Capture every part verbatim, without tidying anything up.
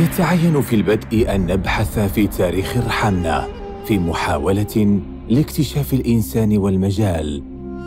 يتعين في البدء أن نبحث في تاريخ رحمنا في محاولة لاكتشاف الإنسان والمجال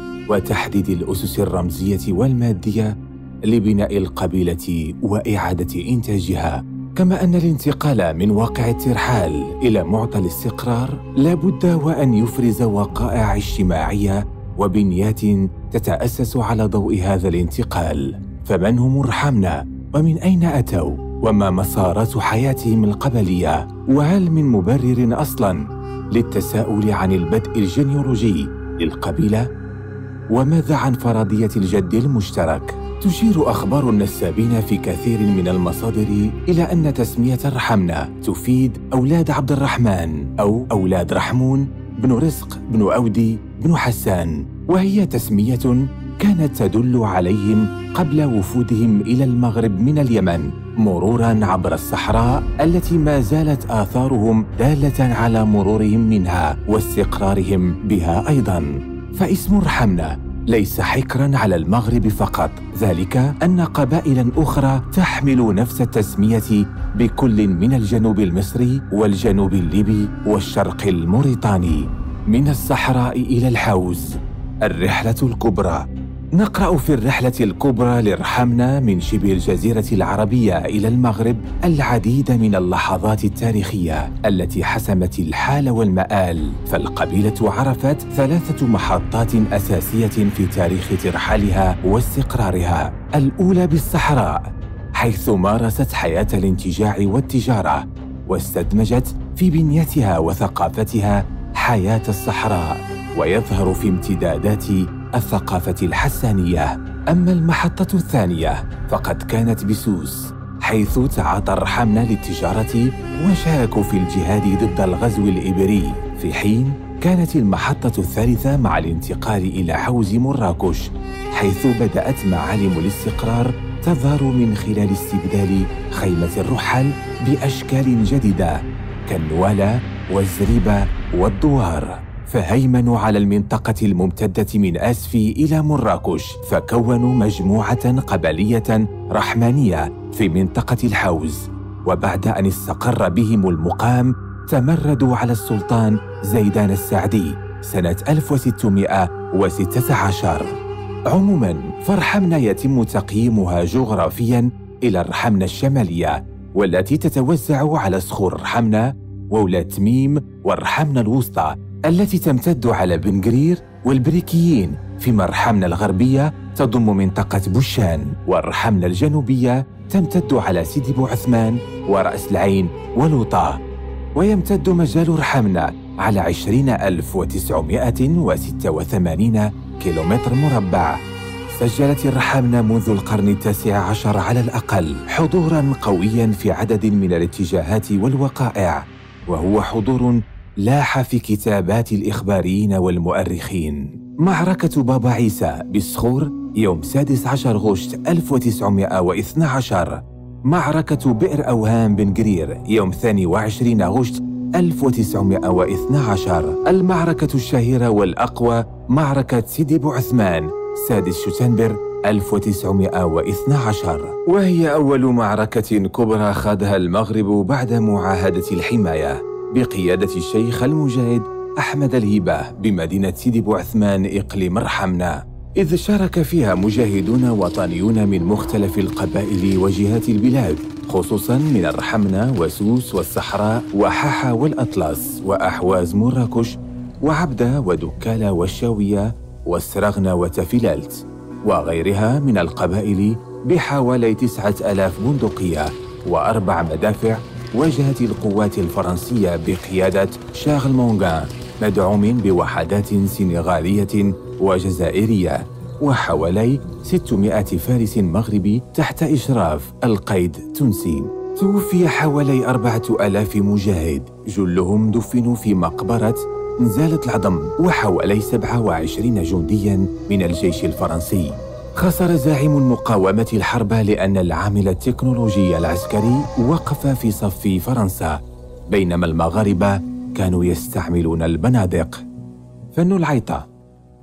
وتحديد الأسس الرمزية والمادية لبناء القبيلة وإعادة إنتاجها، كما أن الانتقال من واقع الترحال إلى معطى الاستقرار لا بد وأن يفرز وقائع اجتماعية وبنيات تتأسس على ضوء هذا الانتقال. فمن هم رحمنا؟ ومن أين أتوا؟ وما مسارات حياتهم القبلية؟ وهل من مبرر أصلاً للتساؤل عن البدء الجينيولوجي للقبيلة؟ وماذا عن فرضية الجد المشترك؟ تشير أخبار النسابين في كثير من المصادر إلى أن تسمية رحمنا تفيد أولاد عبد الرحمن أو أولاد رحمون بن رزق بن أودي بن حسان، وهي تسمية كانت تدل عليهم قبل وفودهم إلى المغرب من اليمن مروراً عبر الصحراء التي ما زالت آثارهم دالة على مرورهم منها واستقرارهم بها أيضاً. فاسم رحمنا ليس حكراً على المغرب فقط، ذلك أن قبائل أخرى تحمل نفس التسمية بكل من الجنوب المصري والجنوب الليبي والشرق الموريتاني. من الصحراء إلى الحوز، الرحلة الكبرى. نقرأ في الرحلة الكبرى لرحمنا من شبه الجزيرة العربية إلى المغرب العديد من اللحظات التاريخية التي حسمت الحال والمآل، فالقبيلة عرفت ثلاثة محطات أساسية في تاريخ ترحالها واستقرارها. الأولى بالصحراء، حيث مارست حياة الانتجاع والتجارة واستدمجت في بنيتها وثقافتها حياة الصحراء، ويظهر في امتدادات الثقافة الحسانية. أما المحطة الثانية فقد كانت بسوس، حيث تعاطى رحمنا للتجارة وشاركوا في الجهاد ضد الغزو الإبري، في حين كانت المحطة الثالثة مع الانتقال إلى حوز مراكش، حيث بدأت معالم الاستقرار تظهر من خلال استبدال خيمة الرحل بأشكال جديدة كالنوالة والزريبة والدوار، فهيمنوا على المنطقة الممتدة من آسفي إلى مراكش، فكونوا مجموعة قبلية رحمانية في منطقة الحوز. وبعد أن استقر بهم المقام تمردوا على السلطان زيدان السعدي سنة ألف وستمائة وستة عشر. عموماً فرحمنا يتم تقييمها جغرافياً إلى الرحمنة الشمالية، والتي تتوزع على صخور رحمنا وولاد تميم والرحمنة الوسطى التي تمتد على بن قرير والبريكيين، فيما الرحمنة الغربية تضم منطقة بوشان، والرحمنة الجنوبية تمتد على سيدي بوعثمان ورأس العين ولوطة. ويمتد مجال رحمنا على عشرين ألف وتسعمائة وستة وثمانين كيلومتر مربع. سجلت الرحمنة منذ القرن التاسع عشر على الأقل حضوراً قوياً في عدد من الاتجاهات والوقائع، وهو حضور لاح في كتابات الإخباريين والمؤرخين. معركة بابا عيسى بالصخور يوم سادس عشر غشت ألف وتسعمائة واثني عشر، معركة بئر أوهام بن قرير يوم ثاني وعشرين غشت ألف وتسعمائة واثني عشر، المعركة الشهيرة والأقوى معركة سيدي بوعثمان سادس شتنبر ألف وتسعمائة واثني عشر، وهي أول معركة كبرى خاضها المغرب بعد معاهدة الحماية بقيادة الشيخ المجاهد أحمد الهبة بمدينة سيدي بوعثمان إقليم رحمنا، إذ شارك فيها مجاهدون وطنيون من مختلف القبائل وجهات البلاد، خصوصاً من الرحمنة وسوس والصحراء وحاحة والأطلس وأحواز مراكش وعبدة ودكالة والشاوية والسرغنة وتفلالت وغيرها من القبائل بحوالي تسعة آلاف بندقية وأربع مدافع واجهت القوات الفرنسية بقيادة شارل مونغان مدعوم بوحدات سنغالية وجزائرية وحوالي ستمائة فارس مغربي تحت إشراف القيد تونسي. توفي حوالي أربعة آلاف مجاهد، جلهم دفنوا في مقبرة نزالة العظم، وحوالي سبعة وعشرين جندياً من الجيش الفرنسي. خسر زاعم المقاومة الحرب لأن العامل التكنولوجي العسكري وقف في صف فرنسا، بينما المغاربة كانوا يستعملون البنادق. فن العيطة.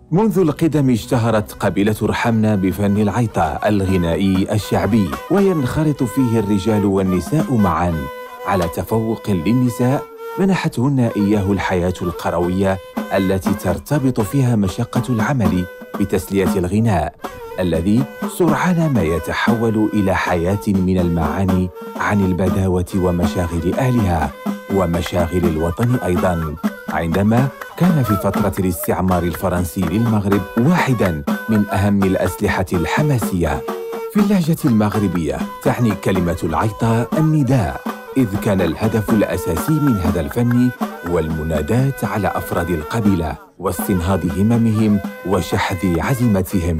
منذ القدم اشتهرت قبيلة رحمنة بفن العيطة الغنائي الشعبي، وينخرط فيه الرجال والنساء معاً على تفوق للنساء منحتهن إياه الحياة القروية التي ترتبط فيها مشقة العمل بتسلية الغناء، الذي سرعان ما يتحول إلى حياة من المعاني عن البداوة ومشاغل أهلها ومشاغل الوطن أيضاً. عندما كان في فترة الاستعمار الفرنسي للمغرب واحداً من أهم الأسلحة الحماسية. في اللهجة المغربية تعني كلمة العيطة النداء، إذ كان الهدف الأساسي من هذا الفن هو المناداة على أفراد القبيلة واستنهاض هممهم وشحذ عزيمتهم.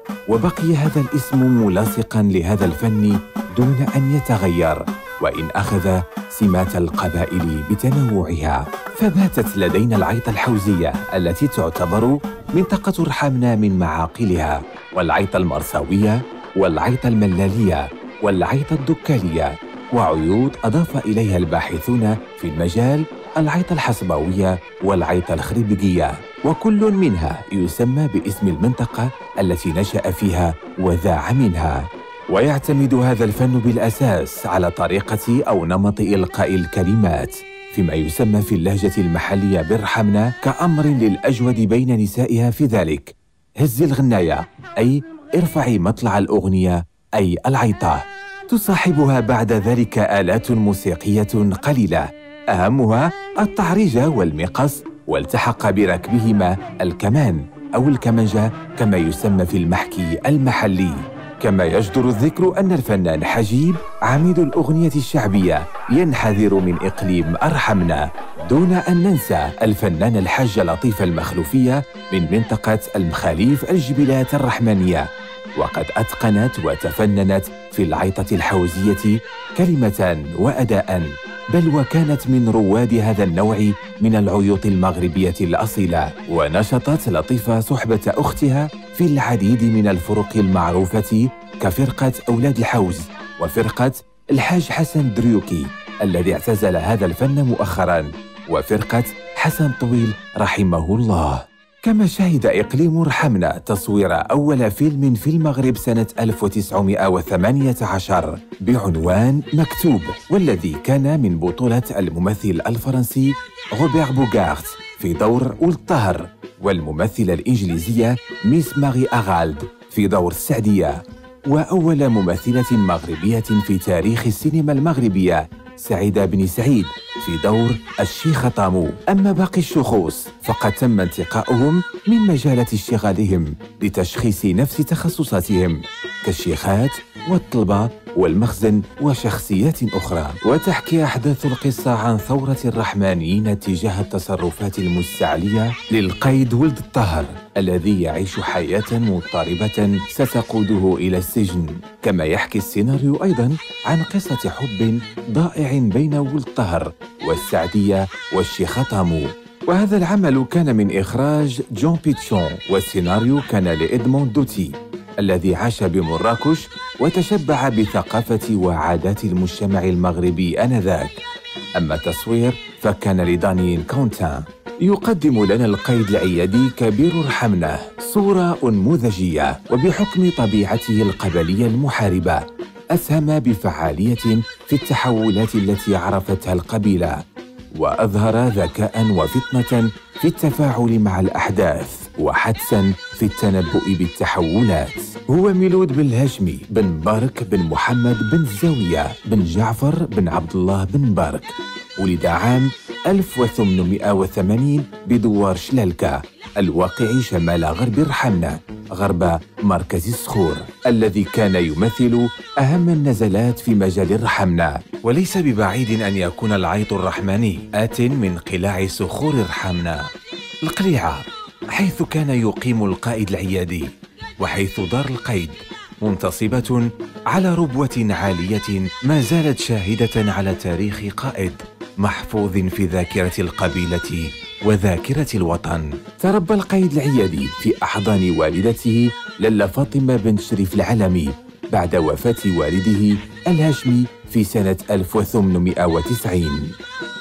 وبقي هذا الاسم ملاصقاً لهذا الفن دون أن يتغير، وإن أخذ سمات القبائل بتنوعها. فباتت لدينا العيطة الحوزية التي تعتبر منطقة رحمنة من معاقلها، والعيطة المرساوية، والعيطة الملالية، والعيطة الدكالية، وعيوط أضاف إليها الباحثون في المجال العيطة الحصباوية والعيطة الخريبقية، وكل منها يسمى باسم المنطقة التي نشأ فيها وذاع منها. ويعتمد هذا الفن بالأساس على طريقة أو نمط إلقاء الكلمات، فيما يسمى في اللهجة المحلية بالرحمنة كأمر للأجود بين نسائها في ذلك: هزي الغناية، أي ارفعي مطلع الأغنية، أي العيطة. تصاحبها بعد ذلك آلات موسيقية قليلة، أهمها الطعريجة والمقص، والتحق بركبهما الكمان أو الكمنجة كما يسمى في المحكي المحلي. كما يجدر الذكر أن الفنان حجيب عميد الأغنية الشعبية ينحدر من إقليم الرحمنة، دون أن ننسى الفنان الحاج لطيف المخلوفية من منطقة المخاليف الجبلات الرحمانية، وقد أتقنت وتفننت في العيطة الحوزية كلمة وأداء، بل وكانت من رواد هذا النوع من العيوط المغربية الأصيلة. ونشطت لطيفة صحبة أختها في العديد من الفرق المعروفة كفرقة أولاد الحوز وفرقة الحاج حسن دريوكي الذي اعتزل هذا الفن مؤخراً، وفرقة حسن طويل رحمه الله. كما شهد إقليم رحمنة تصوير أول فيلم في المغرب سنة ألف وتسعمائة وثمانية عشر بعنوان مكتوب، والذي كان من بطولة الممثل الفرنسي روبير بوغارت في دور والطهر، والممثلة الإنجليزية ميس ماري أغالد في دور السعدية، وأول ممثلة مغربية في تاريخ السينما المغربية سعيدة بن سعيد في دور الشيخ طامو. أما باقي الشخوص فقد تم انتقاؤهم من مجالات اشتغالهم لتشخيص نفس تخصصاتهم كالشيخات والطلبة والمخزن وشخصيات أخرى. وتحكي أحداث القصة عن ثورة الرحمانيين تجاه التصرفات المستعلية للقيد ولد الطهر الذي يعيش حياة مضطربة ستقوده إلى السجن. كما يحكي السيناريو أيضاً عن قصة حب ضائع بين ولد الطهر والسعدية والشيخ طامو. وهذا العمل كان من إخراج جون بيتشون، والسيناريو كان لإدموند دوتي الذي عاش بمراكش وتشبع بثقافة وعادات المجتمع المغربي آنذاك. أما التصوير فكان لدانيين كونتان. يقدم لنا القيد العيادي كبير رحمنة صورة أنموذجية، وبحكم طبيعته القبلية المحاربة أسهم بفعالية في التحولات التي عرفتها القبيلة، وأظهر ذكاء وفطنة في التفاعل مع الأحداث وحدساً في التنبؤ بالتحولات. هو ميلود بن الهاشمي بن مبارك بن محمد بن الزاوية بن جعفر بن عبد الله بن مبارك، ولد عام ألف وثمانمائة وثمانين بدوار شلالكة الواقع شمال غرب رحمنة غرب مركز الصخور، الذي كان يمثل أهم النزلات في مجال الرحمنة. وليس ببعيد أن يكون العيط الرحماني آت من قلاع صخور رحمنة القليعة، حيث كان يقيم القائد العيادي، وحيث دار القيد منتصبة على ربوة عالية ما زالت شاهدة على تاريخ قائد محفوظ في ذاكرة القبيلة وذاكرة الوطن. تربى القيد العيادي في أحضان والدته لاله فاطمة بنت شريف العلمي بعد وفاة والده الهاشمي في سنة ألف وثمانمائة وتسعين.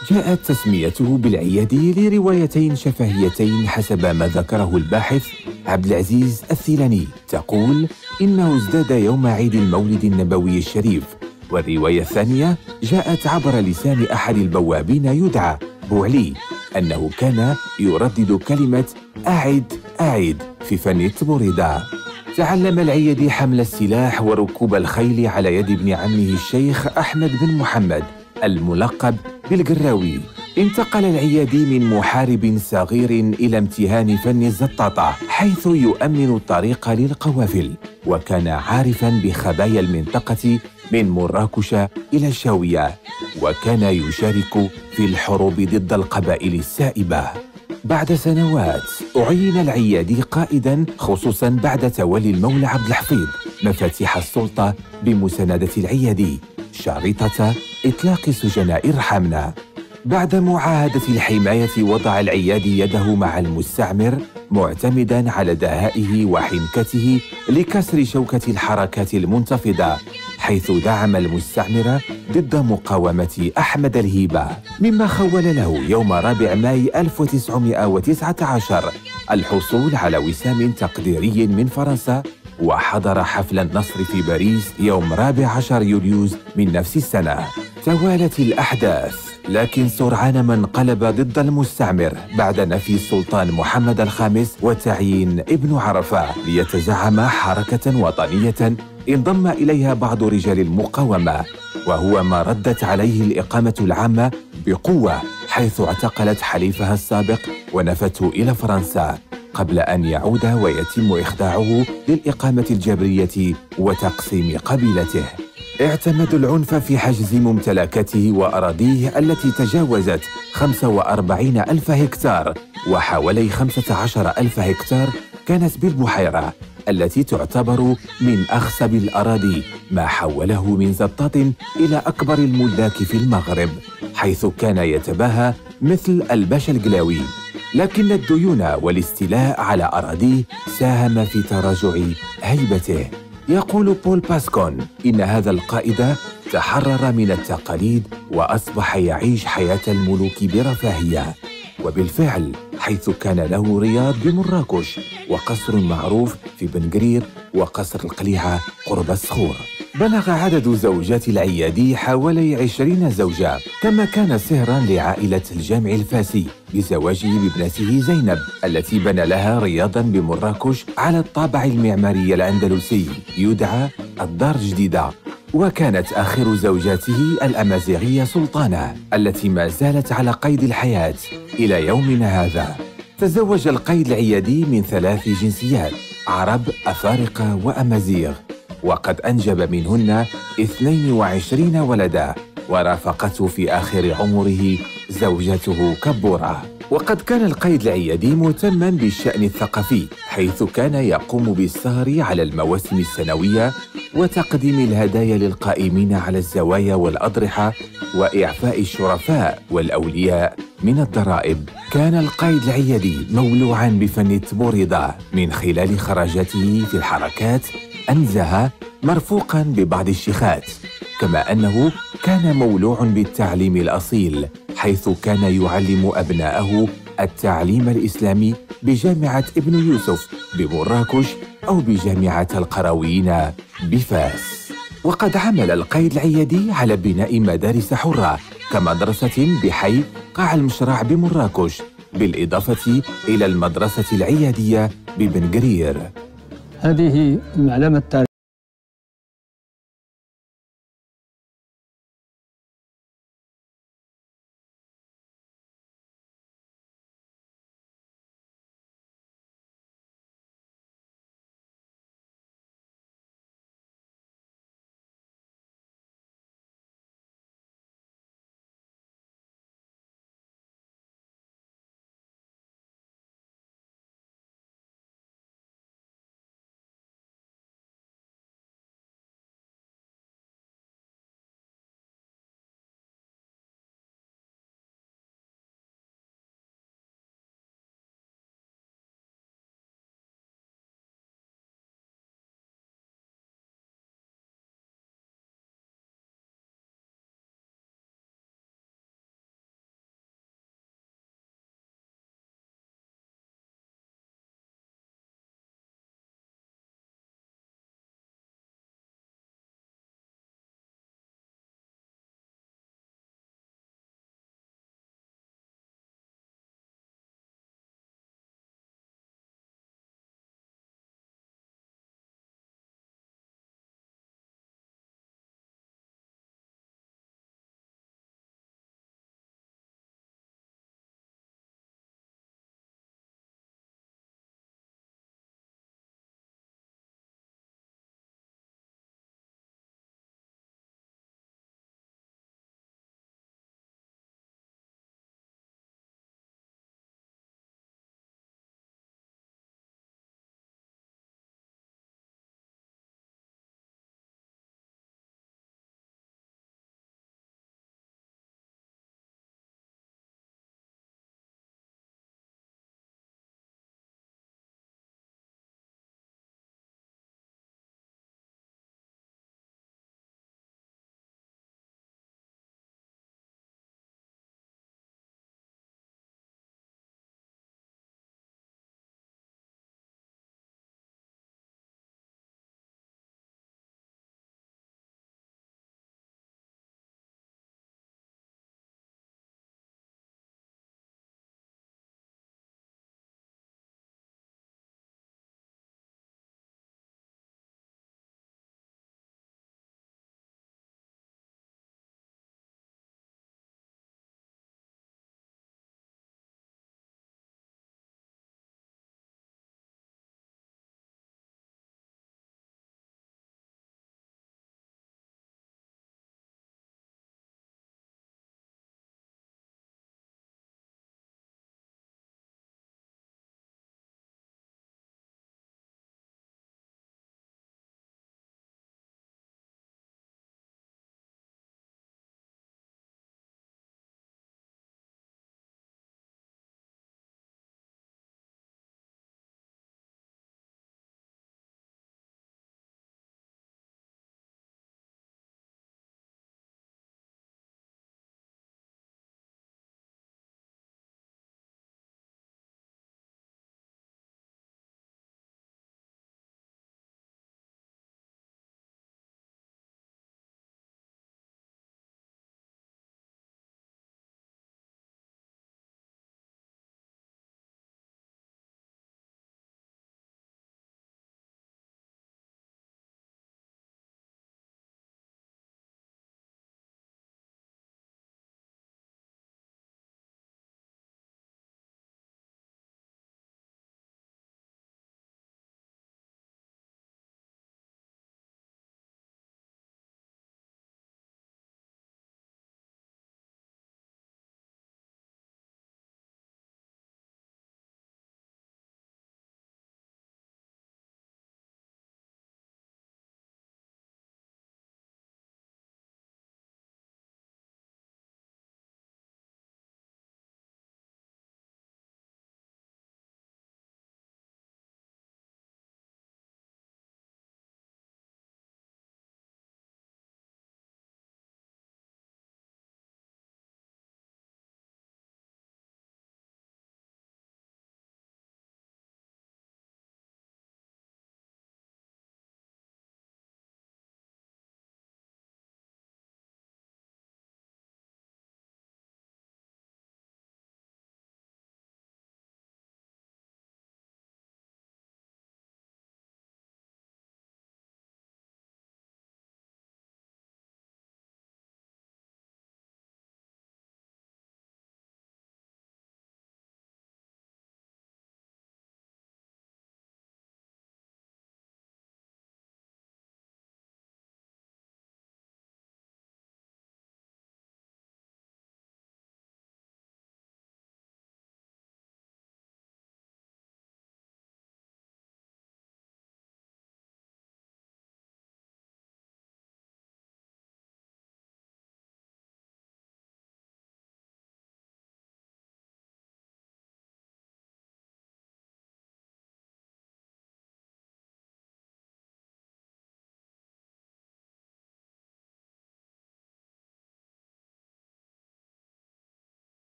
جاءت تسميته بالعيادي لروايتين شفهيتين حسب ما ذكره الباحث عبد العزيز الثيلاني، تقول إنه ازداد يوم عيد المولد النبوي الشريف، والرواية الثانية جاءت عبر لسان أحد البوابين يدعى بوعلي أنه كان يردد كلمة أعد أعد في فن التبوريدة. تعلم العيادي حمل السلاح وركوب الخيل على يد ابن عمه الشيخ أحمد بن محمد الملقب بالقراوي. انتقل العيادي من محارب صغير إلى امتهان فن الزطاطة، حيث يؤمن الطريق للقوافل، وكان عارفاً بخبايا المنطقة من مراكش إلى الشاوية، وكان يشارك في الحروب ضد القبائل السائبة. بعد سنوات أعين العيادي قائداً، خصوصاً بعد تولي المولى عبد الحفيظ مفاتيح السلطة بمساندة العيادي شريطة إطلاق سجناء ارحمنا. بعد معاهدة الحماية وضع العيادي يده مع المستعمر، معتمداً على دهائه وحنكته لكسر شوكة الحركات المنتفضة، حيث دعم المستعمر ضد مقاومة أحمد الهيبة، مما خول له يوم رابع ماي ألف وتسعمائة وتسعة عشر الحصول على وسام تقديري من فرنسا، وحضر حفل النصر في باريس يوم رابع عشر يوليوز من نفس السنة. توالت الأحداث، لكن سرعان ما انقلب ضد المستعمر بعد نفي السلطان محمد الخامس وتعيين ابن عرفة ليتزعم حركة وطنية انضم إليها بعض رجال المقاومة، وهو ما ردت عليه الإقامة العامة بقوة، حيث اعتقلت حليفها السابق ونفته إلى فرنسا قبل أن يعود ويتم إخضاعه للإقامة الجبرية وتقسيم قبيلته. اعتمدوا العنف في حجز ممتلكاته وأراضيه التي تجاوزت خمسة وأربعين ألف هكتار، وحوالي خمسة عشر ألف هكتار كانت بالبحيرة التي تعتبر من أخصب الأراضي، ما حوله من زطاط إلى أكبر الملاك في المغرب، حيث كان يتباهى مثل الباشا القلاوي. لكن الديون والاستيلاء على أراضيه ساهم في تراجع هيبته. يقول بول باسكون إن هذا القائد تحرر من التقاليد وأصبح يعيش حياة الملوك برفاهية، وبالفعل حيث كان له رياض بمراكش وقصر معروف في بنقرير وقصر القليعة قرب الصخور. بلغ عدد زوجات العيادي حوالي عشرين زوجة، كما كان سهراً لعائلة الجامع الفاسي بزواجه بابنته زينب التي بنى لها رياضاً بمراكش على الطابع المعماري الأندلسي يدعى الدار الجديدة. وكانت آخر زوجاته الأمازيغية سلطانة التي ما زالت على قيد الحياة إلى يومنا هذا. تزوج القيد العيادي من ثلاث جنسيات: عرب، أفارقة وأمازيغ، وقد أنجب منهن اثنين وعشرين ولدا، ورافقته في آخر عمره زوجته كبورة. وقد كان القيد العيادي مهتماً بالشأن الثقافي، حيث كان يقوم بالسهر على المواسم السنوية وتقديم الهدايا للقائمين على الزوايا والأضرحة وإعفاء الشرفاء والأولياء من الضرائب. كان القيد العيادي مولوعاً بفن التبوريدة من خلال خرجاته في الحركات أنزه مرفوقاً ببعض الشيخات، كما أنه كان مولوع بالتعليم الأصيل، حيث كان يعلم أبناءه التعليم الإسلامي بجامعة ابن يوسف بمراكش أو بجامعة القرويين بفاس. وقد عمل القيد العيادي على بناء مدارس حرة كمدرسة بحي قاع المشرع بمراكش، بالإضافة إلى المدرسة العيادية ببنقرير. هذه المعلمة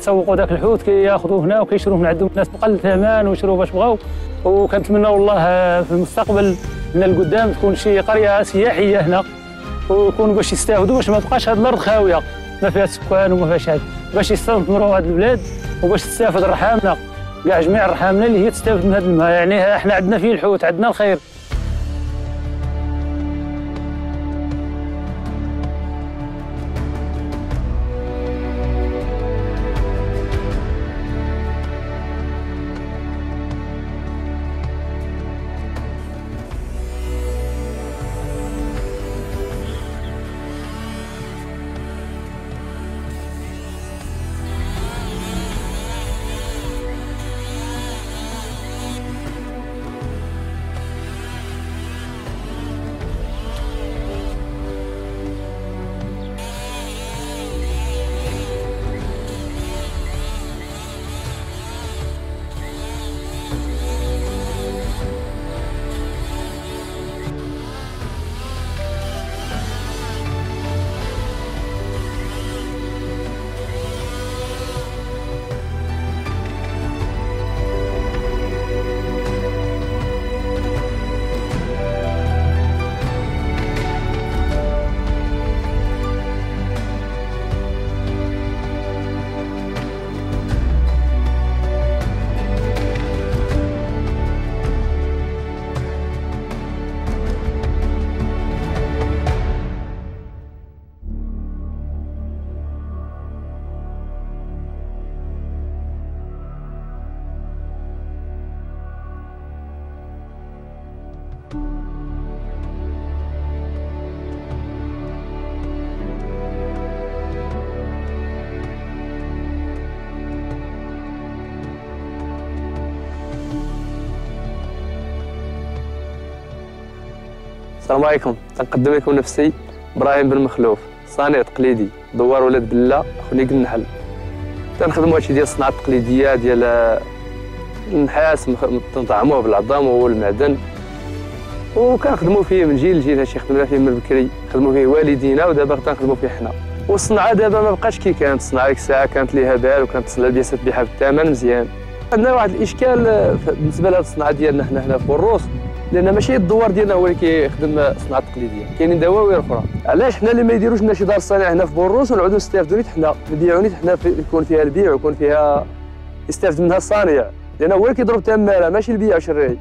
كيتسوقوا ذاك الحوت كياخذوه هنا وكيشروه من عندهم الناس بقل الثمن ويشروه باش بغاو. وكنتمناو الله في المستقبل من القدام تكون شي قريه سياحيه هنا ويكونوا باش يستافدوا، باش ما تبقاش هذه الارض خاويه ما فيها سكان وما فيهاش هذا، باش يستثمروا هذه البلاد وباش تستافد رحامنا كاع جميع رحامنا اللي هي تستافد من هذا الماء. يعني احنا عندنا فيه الحوت، عندنا الخير. السلام عليكم. تنقدم لكم نفسي ابراهيم بن مخلوف، صانع تقليدي، دوار ولاد بله، خنيق النحل. تنخدموا هادشي ديال الصناعه التقليديه ديال النحاس تنطعموه بالعظام وهو المعدن، وكنخدموا فيه من جيل لجيل. هادشي خدمنا فيه من بكري، خدموا فيه والدينا ودابا تنخدموا فيه حنا. والصناعه دابا ما بقاش كي كانت الصناعه ديك الساعه، كانت ليها بال وكانت تصنع البياسات بها بالثمن مزيان. عندنا واحد الاشكال بالنسبه لهاد الصناعه ديالنا حنا هنا في بوروس، لان ماشي الدوار ديالنا هو اللي كيخدم الصناعه التقليديه، كاينين دواوير اخرى. علاش حنا اللي ما يديروش لنا شي دار صناعه هنا في بوروس ونعودوا نستافدوا نيت حنا، نبيعوا نيت حنا، يكون فيها البيع ويكون فيها يستافد منها الصانع، لان هو اللي كيضرب تماره ماشي البيع والشراي.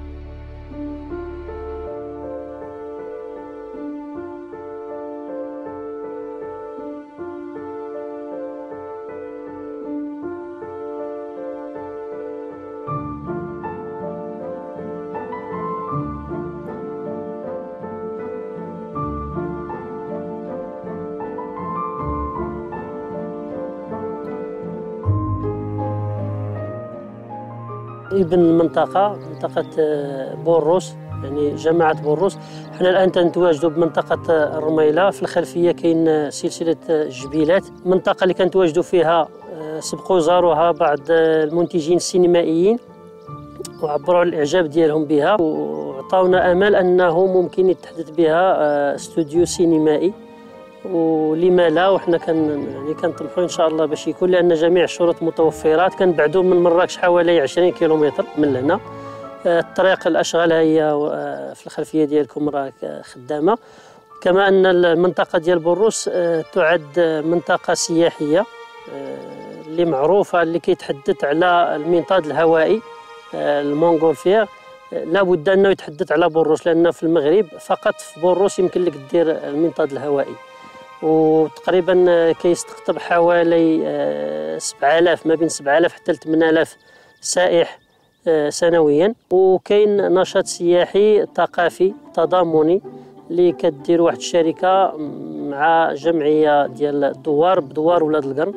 ابن المنطقة، منطقة بوروس، يعني جماعة بوروس. حنا الآن تنتواجدوا بمنطقة الرميلة، في الخلفية كاين سلسلة جبيلات، منطقة اللي كنتواجدوا فيها سبقوا زاروها بعض المنتجين السينمائيين وعبروا على الإعجاب ديالهم بها، وعطاونا أمل أنه ممكن يتحدث بها استوديو سينمائي، ولما لا. وحنا كان يعني كنطمحوا ان شاء الله باش يكون، لان جميع الشروط متوفرات. كنبعدوا من مراكش حوالي عشرين كيلومتر من هنا. الطريق الاشغال هي في الخلفيه ديالكم راه خدامه. كما ان المنطقه ديال بوروس تعد منطقه سياحيه اللي معروفه، اللي كيتحدث على المنطاد الهوائي المونغولفير، لابد انه يتحدث على بوروس، لان في المغرب فقط في بوروس يمكن لك دير المنطاد الهوائي، وتقريبا كيستقطب حوالي سبعة آلاف، ما بين سبعة آلاف حتى ثمانية آلاف سائح سنويا. وكاين نشاط سياحي ثقافي تضامني اللي كدير واحد الشركه مع جمعيه ديال الدوار بدوار ولاد القرن.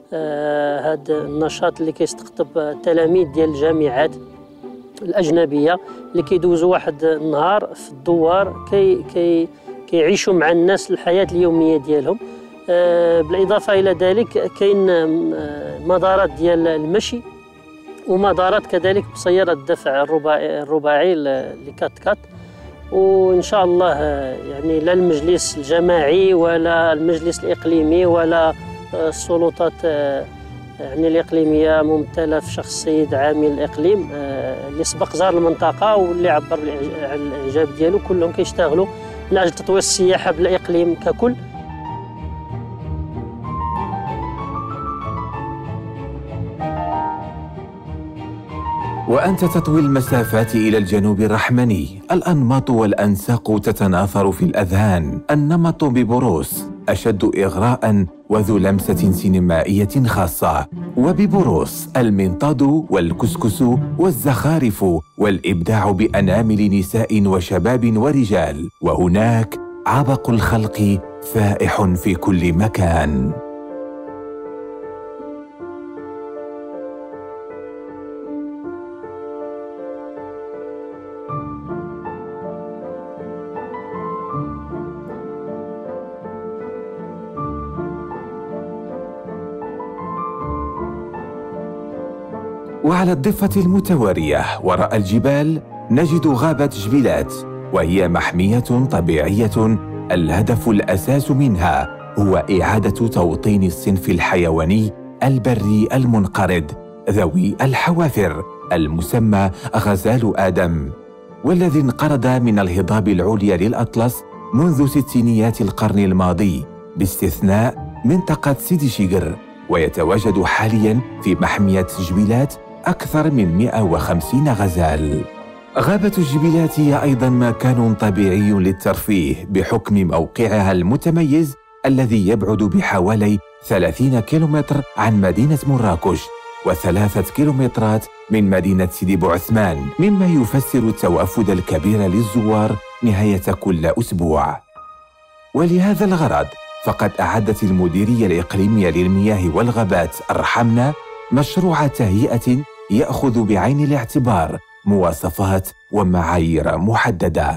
هذا النشاط اللي كيستقطب التلاميذ ديال الجامعات الاجنبيه اللي كيدوزوا واحد النهار في الدوار، كي كي كيعيشوا مع الناس الحياه اليوميه ديالهم. بالاضافه الى ذلك كاين مدارات ديال المشي ومدارات كذلك بسيارة الدفع الرباعي الرباعي اللي كات كات. وإن شاء الله يعني لا المجلس الجماعي ولا المجلس الإقليمي ولا السلطات يعني الإقليمية ممثلة في شخص السيد عامل الإقليم اللي سبق زار المنطقة واللي عبر عن الإعجاب ديالو. كلهم كيشتغلوا من أجل تطوير السياحة بالإقليم ككل. وأنت تطوي المسافات إلى الجنوب الرحمني، الأنماط والأنساق تتناثر في الأذهان. النمط ببوروس أشد إغراءً وذو لمسة سينمائية خاصة، وببوروس المنطاد والكسكس والزخارف والإبداع بأنامل نساء وشباب ورجال، وهناك عبق الخلق فائح في كل مكان. وعلى الضفة المتوارية وراء الجبال نجد غابة جبيلات، وهي محمية طبيعية الهدف الأساس منها هو إعادة توطين الصنف الحيواني البري المنقرض ذوي الحوافر المسمى غزال آدم، والذي انقرض من الهضاب العليا للأطلس منذ ستينيات القرن الماضي باستثناء منطقة سيدي شيغر، ويتواجد حالياً في محمية جبيلات أكثر من مئة وخمسين غزال. غابة الجبيلات هي أيضاً مكان طبيعي للترفيه بحكم موقعها المتميز الذي يبعد بحوالي ثلاثين كيلومتر عن مدينة مراكش وثلاثة كيلومترات من مدينة سيدي بوعثمان، مما يفسر التوافد الكبير للزوار نهاية كل أسبوع. ولهذا الغرض فقد أعدت المديرية الإقليمية للمياه والغابات الرحمنة مشروع تهيئة يأخذ بعين الاعتبار مواصفات ومعايير محددة.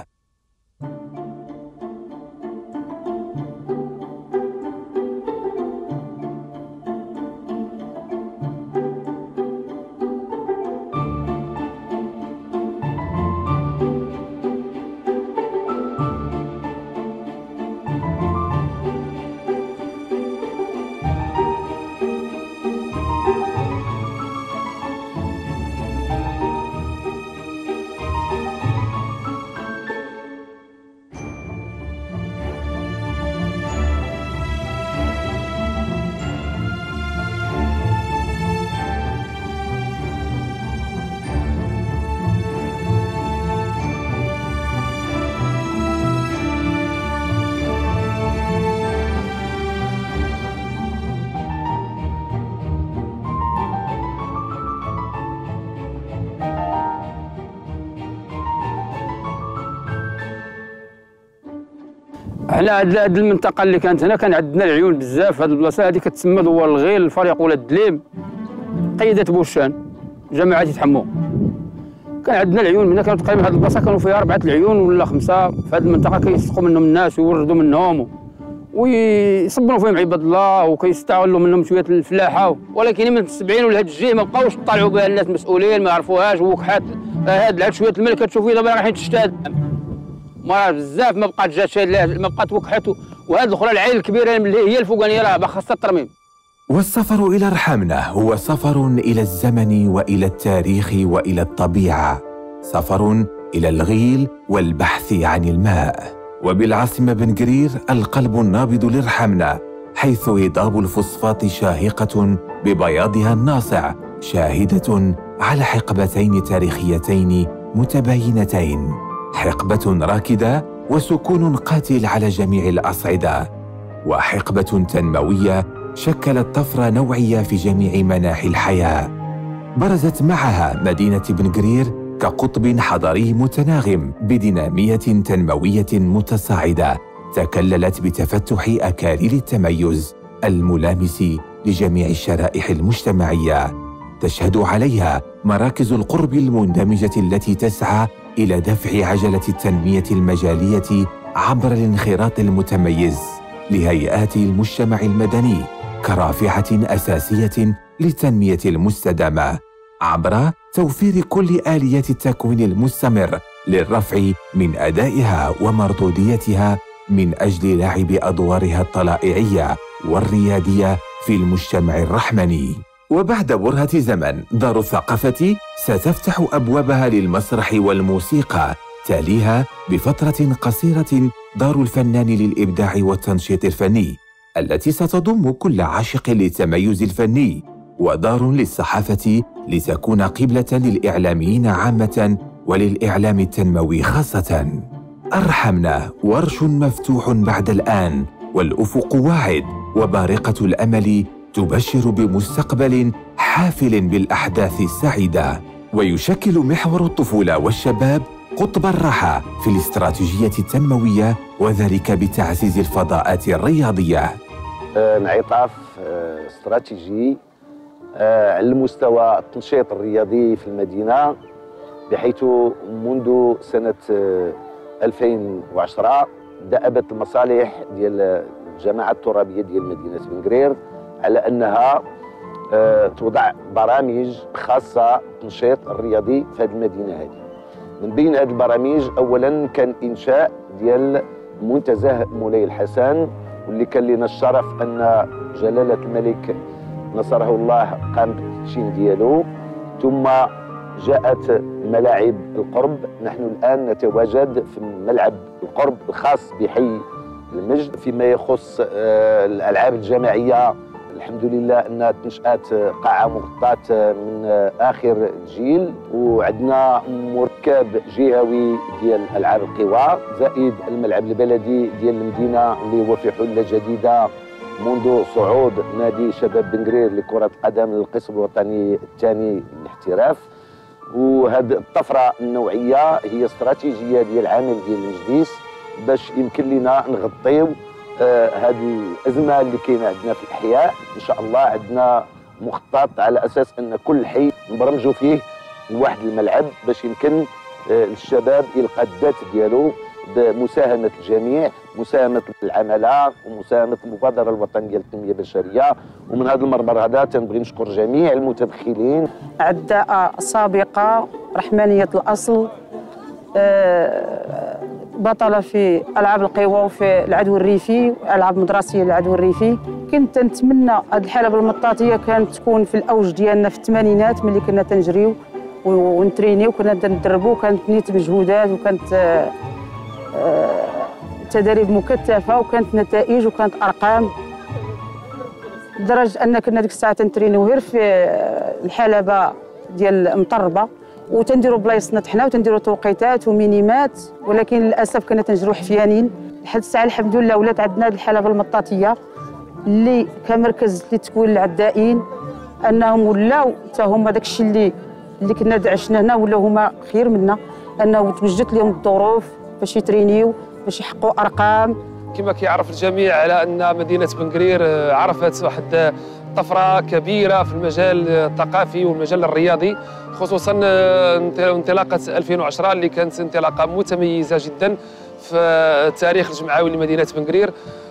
حنا هاد المنطقه اللي كانت هنا كان عندنا العيون بزاف. هاد البلاصه هادي كتسمى دوار الغيل، الفريق ولا الدليم، قياده بوشان، جماعه يتحموا. كان عندنا العيون هنا، كانوا تقريبا هاد البلاصه كانوا فيها اربعه العيون ولا خمسه في هاد المنطقه، كيسقوا منهم الناس ويوردوا منهم ويصبروا فيهم عباد الله وكيستغلوا منهم شويه الفلاحه. ولكن من السبعين ولا هاد الجهه ما بقاوش طالعوا بها الناس مسؤولين ما عرفوهاش، وكحات هاد العاد شويه الماء كتشوفيه دابا رايحين تشتاد مرات بزاف، ما بقات جات ما بقات وكحت. وهاد الاخرى العين الكبيره اللي هي الفوقانيه راه خاصها الترميم. والسفر إلى الرحمنة هو سفر إلى الزمن وإلى التاريخ وإلى الطبيعة، سفر إلى الغيل والبحث عن الماء. وبالعاصمة بن قرير القلب النابض للرحمنة، حيث هضاب الفوسفات شاهقة ببياضها الناصع، شاهدة على حقبتين تاريخيتين متباينتين، حقبة راكدة وسكون قاتل على جميع الأصعدة، وحقبة تنموية شكلت طفرة نوعية في جميع مناحي الحياة. برزت معها مدينة بن قرير كقطب حضاري متناغم بدينامية تنموية متصاعدة تكللت بتفتح أكاليل التميز الملامس لجميع الشرائح المجتمعية، تشهد عليها مراكز القرب المندمجة التي تسعى إلى دفع عجلة التنمية المجالية عبر الانخراط المتميز لهيئات المجتمع المدني كرافعة أساسية للتنمية المستدامة عبر توفير كل آليات التكوين المستمر للرفع من أدائها ومردوديتها من أجل لعب أدوارها الطلائعية والريادية في المجتمع الرحمني. وبعد برهة زمن دار الثقافة ستفتح أبوابها للمسرح والموسيقى، تاليها بفترة قصيرة دار الفنان للإبداع والتنشيط الفني التي ستضم كل عاشق للتميز الفني، ودار للصحافة لتكون قبلة للإعلاميين عامة وللإعلام التنموي خاصة. أرحمنا ورش مفتوح بعد الآن، والأفق واعد، وبارقة الأمل تبشر بمستقبل حافل بالأحداث السعيدة. ويشكل محور الطفولة والشباب قطب الرحى في الاستراتيجية التنموية، وذلك بتعزيز الفضاءات الرياضية. انعطاف استراتيجي على مستوى التنشيط الرياضي في المدينة، بحيث منذ سنة ألفين وعشرة دأبت المصالح ديال الجماعة الترابية ديال مدينة بن قرير على أنها توضع برامج خاصة بالتنشيط الرياضي في هذه المدينة هذه. من بين هذه البرامج أولا كان إنشاء ديال منتزه مولاي الحسن، واللي كان لنا الشرف أن جلالة الملك نصره الله قام بالتدشين ديالو. ثم جاءت ملاعب القرب، نحن الآن نتواجد في ملعب القرب الخاص بحي المجد. فيما يخص الألعاب الجماعية الحمد لله أنها تنشأت قاعة مغطاة من آخر الجيل، وعندنا مركب جهوي ديال ألعاب القوى، زائد الملعب البلدي ديال المدينة اللي هو في حلة جديدة منذ صعود نادي شباب بن قرير لكرة القدم للقسم الوطني الثاني للاحتراف. وهذه الطفرة النوعية هي استراتيجية ديال العمل ديال المجلس باش يمكن لنا نغطيو هذه آه الأزمة اللي كاينة عندنا في الأحياء. إن شاء الله عندنا مخطط على أساس أن كل حي نبرمجوا فيه واحد الملعب باش يمكن آه للشباب يلقى الذات ديالو بمساهمة الجميع، مساهمة العمالة ومساهمة المبادرة الوطنية للتنمية البشرية. ومن هذا المنبر هذا تنبغي نشكر جميع المتدخلين. عداء سابقة رحمانية الأصل، بطلة في ألعاب القوى وفي العدو الريفي، ألعاب مدرسية للعدو الريفي. كنت نتمنى هذه الحلبة المطاطية كانت تكون في الأوج ديالنا في الثمانينات، ملي كنا تنجريو ونترينيو وكنا ندربوا، كانت نيت مجهودات وكانت تدريب مكثفة وكانت نتائج وكانت أرقام، لدرجة أن كنا ديك الساعة تنترينيو غير في الحلبة ديال مطربة وتنديروا بلايصنا حنا وتنديروا توقيتات ومينيمات، ولكن للاسف كنا تنجروا حفيانين. لحد الساعه الحمد لله ولات عندنا الحلبه المطاطيه اللي كمركز لتكوين العدائين، انهم ولاو حتى هما داك الشيء اللي اللي كنا عشنا هنا ولاو هما خير منا، انه توجدت لهم الظروف باش يترينيو باش يحققوا ارقام. كما كيعرف الجميع على ان مدينه بن قرير عرفت واحد طفره كبيره في المجال الثقافي والمجال الرياضي، خصوصا انطلاقه ألفين وعشرة اللي كانت انطلاقه متميزه جدا في التاريخ الجمعوي لمدينه بن قرير،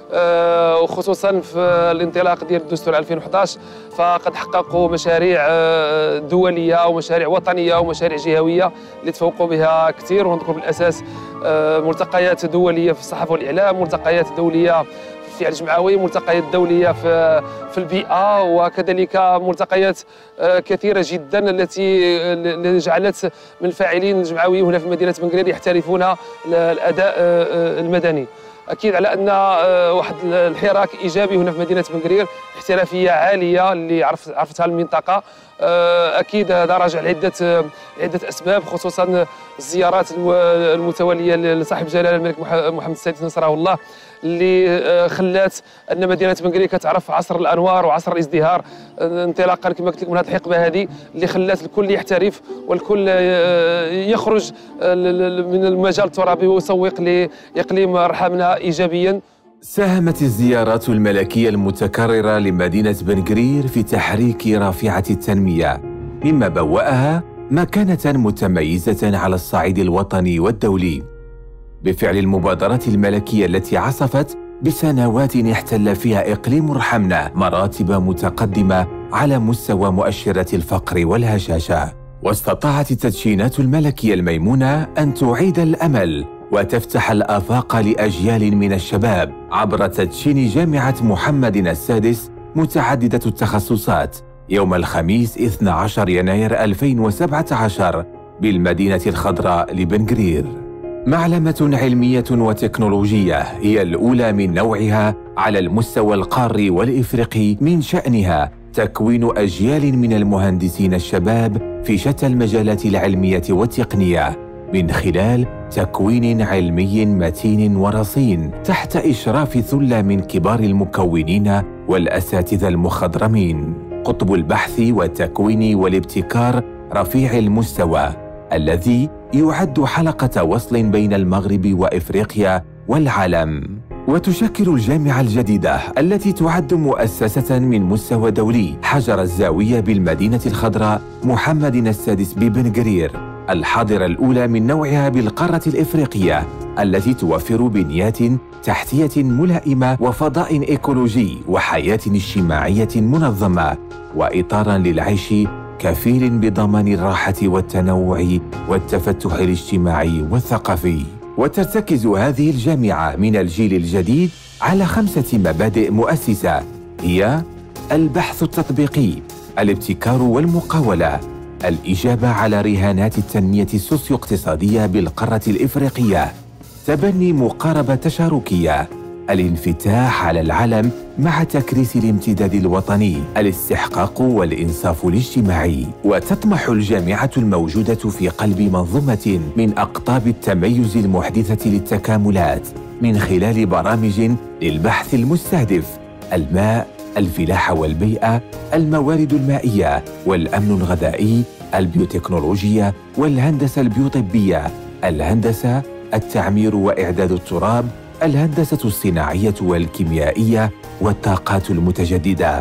وخصوصا في الانطلاق ديال الدستور ألفين وأحد عشر فقد حققوا مشاريع دوليه ومشاريع وطنيه ومشاريع جهويه اللي تفوقوا بها كثير. ونذكر بالاساس ملتقيات دوليه في الصحافه والاعلام، ملتقيات دوليه في الفعل الجمعوي، ملتقيات دوليه في في البيئه، وكذلك ملتقيات كثيره جدا التي جعلت من الفاعلين الجمعويين هنا في مدينه بن قرير يحترفون الاداء المدني. اكيد على ان واحد الحراك ايجابي هنا في مدينه بن قرير، احترافيه عاليه اللي عرفت عرفتها المنطقه. اكيد هذا راجع لعده عده اسباب، خصوصا الزيارات المتواليه لصاحب جلاله الملك محمد السادس نصره الله، اللي خلات ان مدينه بن قرير كتعرف عصر الانوار وعصر الازدهار، انطلاقا كما قلت لك من هذه الحقبه هذه اللي خلات الكل يحترف والكل يخرج من المجال الترابي ويسوق لاقليم رحمنا ايجابيا. ساهمت الزيارات الملكية المتكررة لمدينة بن قرير في تحريك رافعة التنمية، مما بوأها مكانة متميزة على الصعيد الوطني والدولي. بفعل المبادرات الملكية التي عصفت بسنوات احتل فيها إقليم رحمنا مراتب متقدمة على مستوى مؤشرات الفقر والهشاشة، واستطاعت التدشينات الملكية الميمونة أن تعيد الأمل وتفتح الآفاق لأجيال من الشباب عبر تدشين جامعة محمد السادس متعددة التخصصات، يوم الخميس اثني عشر يناير ألفين وسبعة عشر بالمدينة الخضراء لبن قرير. معلمة علمية وتكنولوجية هي الأولى من نوعها على المستوى القاري والإفريقي، من شأنها تكوين أجيال من المهندسين الشباب في شتى المجالات العلمية والتقنية من خلال تكوين علمي متين ورصين تحت إشراف ثلة من كبار المكونين والأساتذة المخضرمين. قطب البحث والتكوين والابتكار رفيع المستوى الذي يعد حلقة وصل بين المغرب وإفريقيا والعالم. وتشكل الجامعة الجديدة التي تعد مؤسسة من مستوى دولي حجر الزاوية بالمدينة الخضراء محمد السادس ببن قرير، الحاضرة الأولى من نوعها بالقارة الإفريقية، التي توفر بنيات تحتية ملائمة وفضاء إيكولوجي وحياة اجتماعية منظمة وإطاراً للعيش كفيل بضمان الراحة والتنوع والتفتح الاجتماعي والثقافي. وترتكز هذه الجامعة من الجيل الجديد على خمسة مبادئ مؤسسة، هي البحث التطبيقي، الابتكار والمقاولة، الإجابة على رهانات التنمية السوسيو-اقتصادية بالقارة الإفريقية، تبني مقاربة تشاركية، الانفتاح على العالم مع تكريس الامتداد الوطني، الاستحقاق والإنصاف الاجتماعي. وتطمح الجامعة الموجودة في قلب منظومة من أقطاب التميز المحدثة للتكاملات من خلال برامج للبحث المستهدف الماء، الفلاحة والبيئة، الموارد المائية والأمن الغذائي، البيوتكنولوجيا والهندسة البيوطبية، الهندسة، التعمير وإعداد التراب، الهندسة الصناعية والكيميائية والطاقات المتجددة،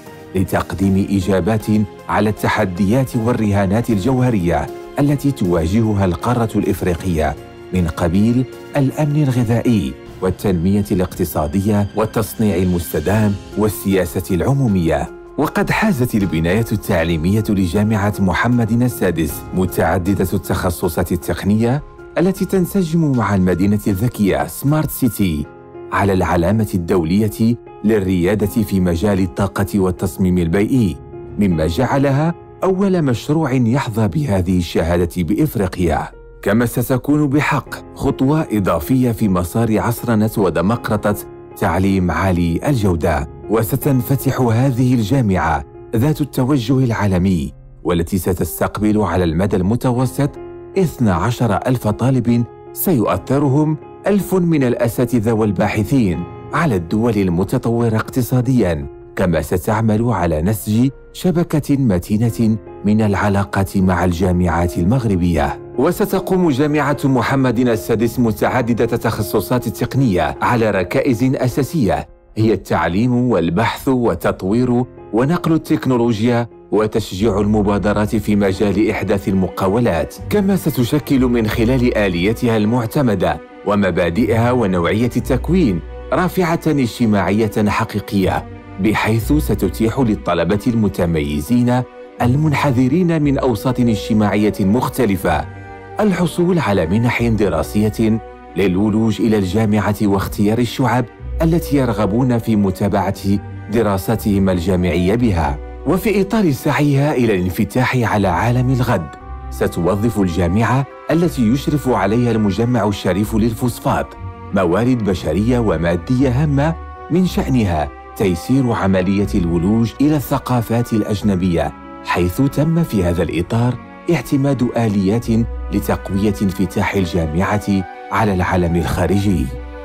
لتقديم إجابات على التحديات والرهانات الجوهرية التي تواجهها القارة الإفريقية من قبيل الأمن الغذائي والتنمية الاقتصادية والتصنيع المستدام والسياسة العمومية. وقد حازت البناية التعليمية لجامعة محمد السادس متعددة التخصصات التقنية التي تنسجم مع المدينة الذكية سمارت سيتي على العلامة الدولية للريادة في مجال الطاقة والتصميم البيئي، مما جعلها أول مشروع يحظى بهذه الشهادة بإفريقيا. كما ستكون بحق خطوة إضافية في مسار عصرنة ودمقرطة تعليم عالي الجودة. وستنفتح هذه الجامعة ذات التوجه العالمي والتي ستستقبل على المدى المتوسط اثني عشر ألف طالب سيؤثرهم ألف من الأساتذة والباحثين على الدول المتطورة اقتصادياً. كما ستعمل على نسج شبكة متينة من العلاقات مع الجامعات المغربية. وستقوم جامعة محمد السادس متعددة التخصصات التقنية على ركائز أساسية هي التعليم والبحث والتطوير ونقل التكنولوجيا وتشجيع المبادرات في مجال إحداث المقاولات. كما ستشكل من خلال آليتها المعتمدة ومبادئها ونوعية التكوين رافعة اجتماعية حقيقية، بحيث ستتيح للطلبة المتميزين المنحدرين من أوساط اجتماعية مختلفة الحصول على منح دراسية للولوج إلى الجامعة واختيار الشعب التي يرغبون في متابعة دراساتهم الجامعية بها. وفي إطار سعيها إلى الانفتاح على عالم الغد، ستوظف الجامعة التي يشرف عليها المجمع الشريف للفوسفات موارد بشرية ومادية هامة من شأنها تيسير عملية الولوج إلى الثقافات الأجنبية، حيث تم في هذا الإطار اعتماد آليات لتقوية انفتاح الجامعة على العالم الخارجي.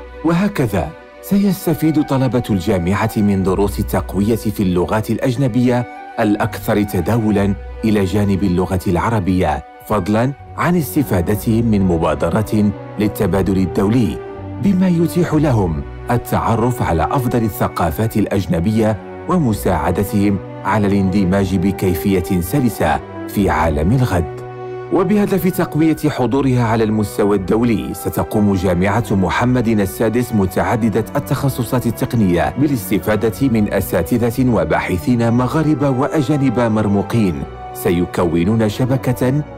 وهكذا سيستفيد طلبة الجامعة من دروس التقوية في اللغات الأجنبية الأكثر تداولاً إلى جانب اللغة العربية، فضلاً عن استفادتهم من مبادرات للتبادل الدولي، بما يتيح لهم التعرف على أفضل الثقافات الأجنبية ومساعدتهم على الاندماج بكيفية سلسة في عالم الغد. وبهدف تقوية حضورها على المستوى الدولي، ستقوم جامعة محمد السادس متعددة التخصصات التقنية بالاستفادة من أساتذة وباحثين مغاربة وأجانب مرموقين سيكونون شبكة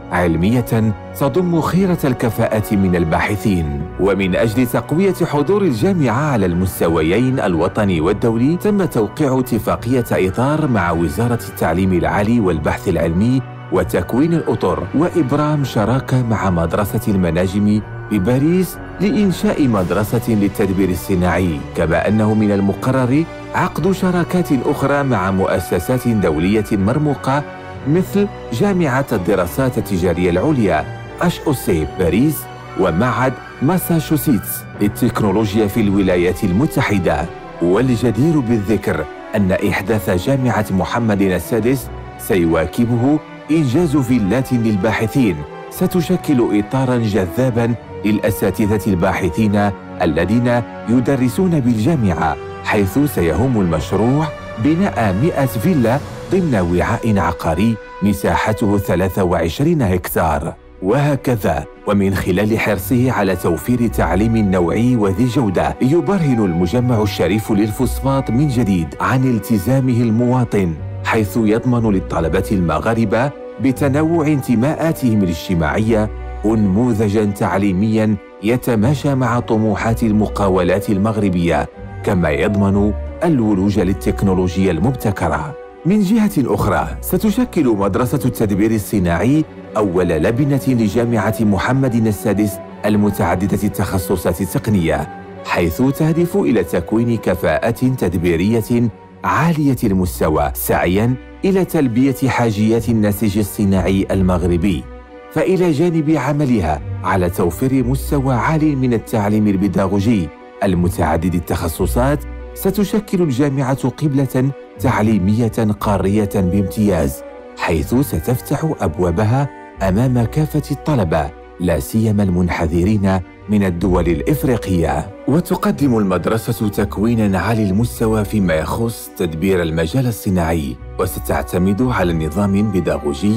علمية تضم خيرة الكفاءات من الباحثين. ومن أجل تقوية حضور الجامعة على المستويين الوطني والدولي، تم توقيع اتفاقية إطار مع وزارة التعليم العالي والبحث العلمي وتكوين الأطر، وإبرام شراكة مع مدرسة المناجم بباريس لإنشاء مدرسة للتدبير الصناعي. كما أنه من المقرر عقد شراكات أخرى مع مؤسسات دولية مرموقة مثل جامعة الدراسات التجارية العليا إتش أو سي باريس ومعهد ماساتشوستس للتكنولوجيا في الولايات المتحدة. والجدير بالذكر أن إحداث جامعة محمد السادس سيواكبه إنجاز فيلات للباحثين ستشكل إطاراً جذاباً للأساتذة الباحثين الذين يدرسون بالجامعة، حيث سيهم المشروع بناء مئة فيلا ضمن وعاء عقاري مساحته ثلاثة وعشرين هكتار. وهكذا ومن خلال حرصه على توفير تعليم نوعي وذي جودة، يبرهن المجمع الشريف للفوسفات من جديد عن التزامه المواطن، حيث يضمن للطلبة المغاربة بتنوع انتماءاتهم الاجتماعية نموذجاً تعليمياً يتماشى مع طموحات المقاولات المغربية، كما يضمن الولوج للتكنولوجيا المبتكرة. من جهة أخرى، ستشكل مدرسة التدبير الصناعي أول لبنة لجامعة محمد السادس المتعددة التخصصات التقنية، حيث تهدف إلى تكوين كفاءات تدبيرية عالية المستوى سعياً إلى تلبية حاجيات النسيج الصناعي المغربي. فإلى جانب عملها على توفير مستوى عالي من التعليم البيداغوجي المتعدد التخصصات، ستشكل الجامعة قبلة تعليمية قارية بامتياز، حيث ستفتح أبوابها أمام كافة الطلبة لا سيما المنحدرين من الدول الإفريقية. وتقدم المدرسة تكويناً عالي المستوى فيما يخص تدبير المجال الصناعي، وستعتمد على نظام بيداغوجي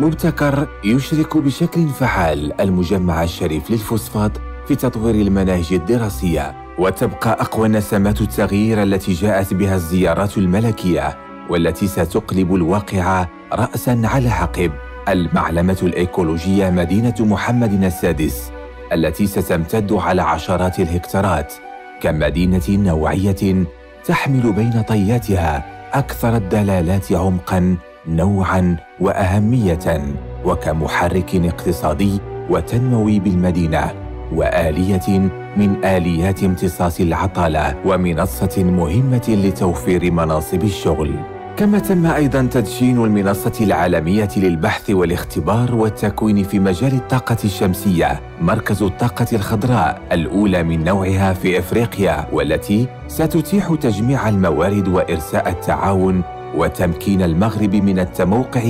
مبتكر يشرك بشكل فعال المجمع الشريف للفوسفات في تطوير المناهج الدراسية. وتبقى أقوى نسمات التغيير التي جاءت بها الزيارات الملكية والتي ستقلب الواقع رأساً على عقب المعلمة الإيكولوجية مدينة محمد السادس، التي ستمتد على عشرات الهكتارات كمدينة نوعية تحمل بين طياتها أكثر الدلالات عمقاً نوعاً وأهمية، وكمحرك اقتصادي وتنموي بالمدينة، وآلية من آليات امتصاص العطالة، ومنصة مهمة لتوفير مناصب الشغل. كما تم أيضاً تدشين المنصة العالمية للبحث والاختبار والتكوين في مجال الطاقة الشمسية، مركز الطاقة الخضراء الأولى من نوعها في إفريقيا، والتي ستتيح تجميع الموارد وإرساء التعاون وتمكين المغرب من التموقع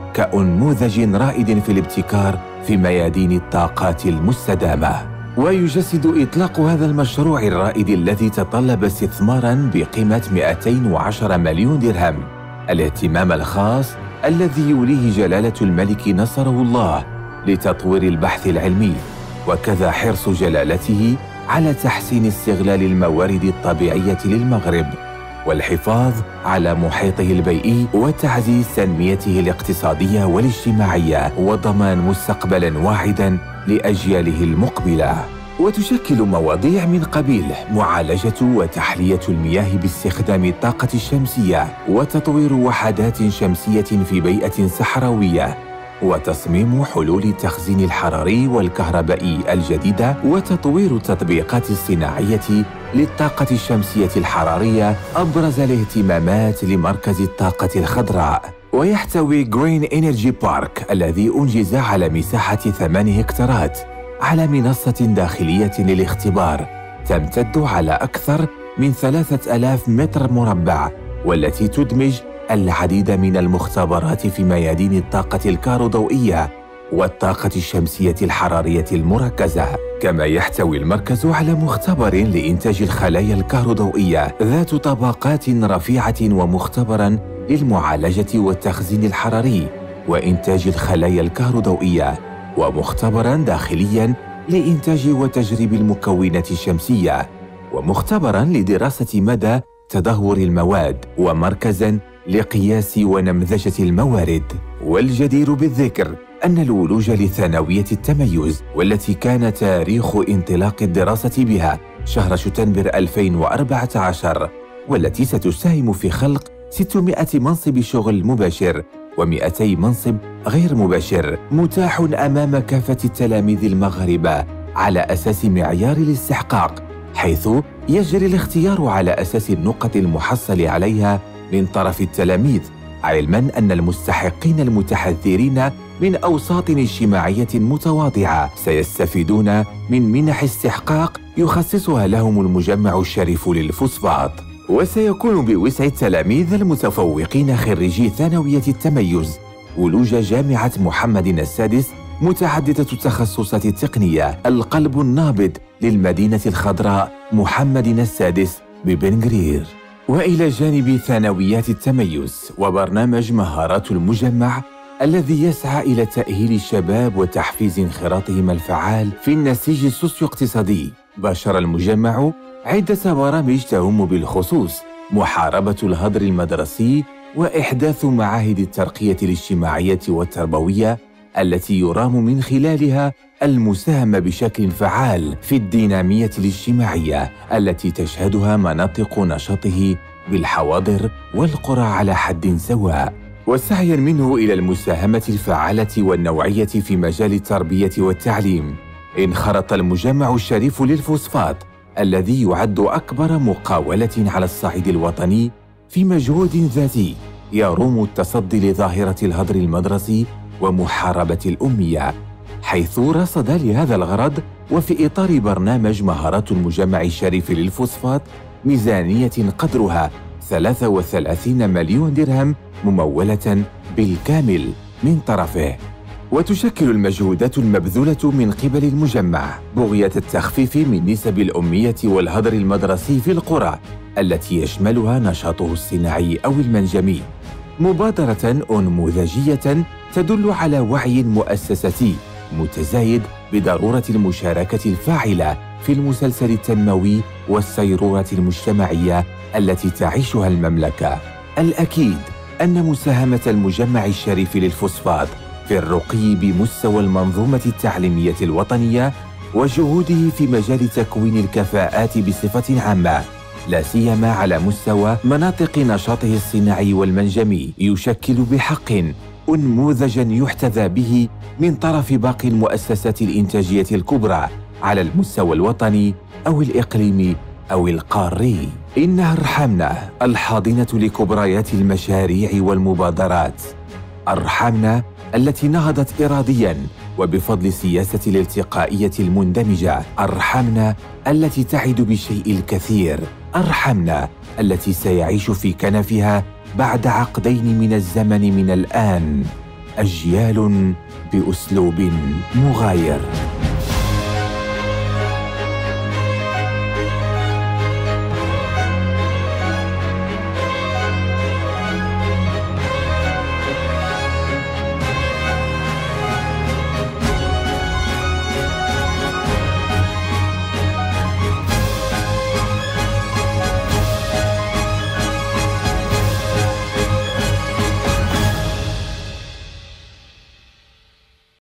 كأنموذج رائد في الابتكار في ميادين الطاقات المستدامة. ويجسد إطلاق هذا المشروع الرائد الذي تطلب استثماراً بقيمة مئتين وعشرة مليون درهم الاهتمام الخاص الذي يوليه جلالة الملك نصره الله لتطوير البحث العلمي، وكذا حرص جلالته على تحسين استغلال الموارد الطبيعية للمغرب والحفاظ على محيطه البيئي وتعزيز تنميته الاقتصادية والاجتماعية وضمان مستقبلاً واعداً لأجياله المقبلة. وتشكل مواضيع من قبيل معالجة وتحلية المياه باستخدام الطاقة الشمسية، وتطوير وحدات شمسية في بيئة صحراوية، وتصميم حلول التخزين الحراري والكهربائي الجديدة، وتطوير التطبيقات الصناعية للطاقة الشمسية الحرارية أبرز الاهتمامات لمركز الطاقة الخضراء. ويحتوي جرين إنرجي بارك الذي أنجز على مساحة ثمان هكتارات على منصة داخلية للاختبار تمتد على أكثر من ثلاثة آلاف متر مربع، والتي تدمج العديد من المختبرات في ميادين الطاقة الكهروضوئية والطاقة الشمسية الحرارية المركزة. كما يحتوي المركز على مختبر لإنتاج الخلايا الكهروضوئية ذات طبقات رفيعة، ومختبراً للمعالجة والتخزين الحراري وإنتاج الخلايا الكهروضوئية، ومختبراً داخلياً لإنتاج وتجريب المكونات الشمسية، ومختبراً لدراسة مدى تدهور المواد، ومركزاً لقياس ونمذجة الموارد. والجدير بالذكر أن الولوج لثانوية التميز، والتي كان تاريخ انطلاق الدراسة بها شهر شتنبر ألفين وأربعة عشر، والتي ستساهم في خلق ستمائة منصب شغل مباشر ومئتي منصب غير مباشر متاح أمام كافة التلاميذ المغاربة على أساس معيار الاستحقاق، حيث يجري الاختيار على أساس النقط المحصل عليها من طرف التلاميذ، علماً أن المستحقين المتحذرين من أوساط اجتماعية متواضعة سيستفيدون من منح استحقاق يخصصها لهم المجمع الشريف للفوسفات. وسيكون بوسع التلاميذ المتفوقين خريجي ثانوية التميز ولوج جامعة محمد السادس متعددة التخصصات التقنية القلب النابض للمدينة الخضراء محمد السادس ببن قرير. وإلى جانب ثانويات التميز وبرنامج مهارات المجمع الذي يسعى إلى تأهيل الشباب وتحفيز انخراطهم الفعال في النسيج السوسيو-اقتصادي، باشر المجمع عدة برامج تهم بالخصوص محاربة الهدر المدرسي وإحداث معاهد الترقية الاجتماعية والتربوية التي يرام من خلالها المساهمة بشكل فعال في الدينامية الاجتماعية التي تشهدها مناطق نشاطه بالحواضر والقرى على حد سواء، وسعياً منه إلى المساهمة الفعالة والنوعية في مجال التربية والتعليم. انخرط المجمع الشريف للفوسفات الذي يعد أكبر مقاولة على الصعيد الوطني في مجهود ذاتي يروم التصدي لظاهرة الهدر المدرسي ومحاربة الأمية، حيث رصد لهذا الغرض وفي إطار برنامج مهارات المجمع الشريف للفوسفات ميزانية قدرها ثلاثة وثلاثين مليون درهم ممولة بالكامل من طرفه. وتشكل المجهودات المبذولة من قبل المجمع بغية التخفيف من نسب الأمية والهدر المدرسي في القرى التي يشملها نشاطه الصناعي أو المنجمي، مبادرة أنموذجية تدل على وعي مؤسساتي متزايد بضرورة المشاركة الفاعلة في المسلسل التنموي والصيرورة المجتمعية التي تعيشها المملكة. الأكيد أن مساهمة المجمع الشريف للفوسفات في الرقي بمستوى المنظومة التعليمية الوطنية وجهوده في مجال تكوين الكفاءات بصفة عامة، لا سيما على مستوى مناطق نشاطه الصناعي والمنجمي، يشكل بحق أنموذجاً يحتذى به من طرف باقي المؤسسات الإنتاجية الكبرى على المستوى الوطني أو الإقليمي أو القاري. إنها ارحمنا الحاضنة لكبريات المشاريع والمبادرات، ارحمنا التي نهضت إرادياً وبفضل سياسة الالتقائية المندمجة، ارحمنا التي تعد بالشيء الكثير، ارحمنا التي سيعيش في كنفها بعد عقدين من الزمن من الآن أجيال بأسلوب مغاير.